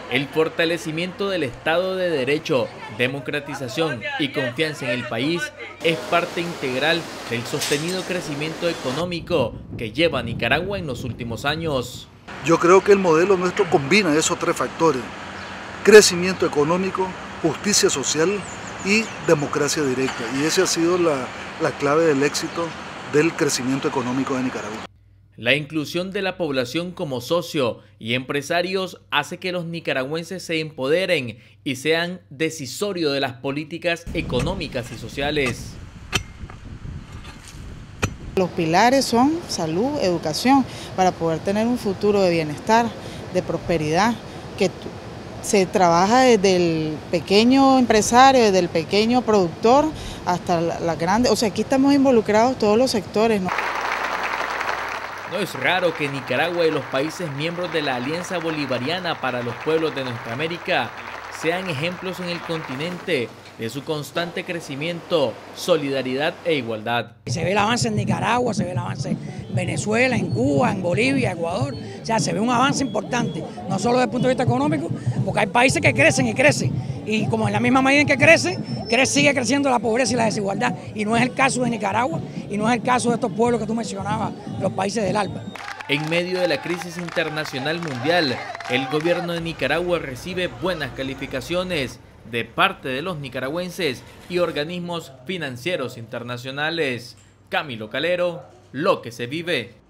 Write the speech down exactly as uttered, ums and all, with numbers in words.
El fortalecimiento del Estado de Derecho, democratización y confianza en el país es parte integral del sostenido crecimiento económico que lleva Nicaragua en los últimos años. Yo creo que el modelo nuestro combina esos tres factores: crecimiento económico, justicia social y democracia directa. Y esa ha sido la, la clave del éxito del crecimiento económico de Nicaragua. La inclusión de la población como socio y empresarios hace que los nicaragüenses se empoderen y sean decisorios de las políticas económicas y sociales. Los pilares son salud, educación, para poder tener un futuro de bienestar, de prosperidad, que se trabaja desde el pequeño empresario, desde el pequeño productor hasta la, la grande. O sea, aquí estamos involucrados todos los sectores, ¿no? No es raro que Nicaragua y los países miembros de la Alianza Bolivariana para los Pueblos de Nuestra América sean ejemplos en el continente de su constante crecimiento, solidaridad e igualdad. Se ve el avance en Nicaragua, se ve el avance en Venezuela, en Cuba, en Bolivia, Ecuador. O sea, se ve un avance importante, no solo desde el punto de vista económico, porque hay países que crecen y crecen. Y como en la misma medida en que crecen, crece, sigue creciendo la pobreza y la desigualdad. Y no es el caso de Nicaragua, y no es el caso de estos pueblos que tú mencionabas, los países del ALBA. En medio de la crisis internacional mundial, el gobierno de Nicaragua recibe buenas calificaciones de parte de los nicaragüenses y organismos financieros internacionales. Camilo Calero, Lo que se vive.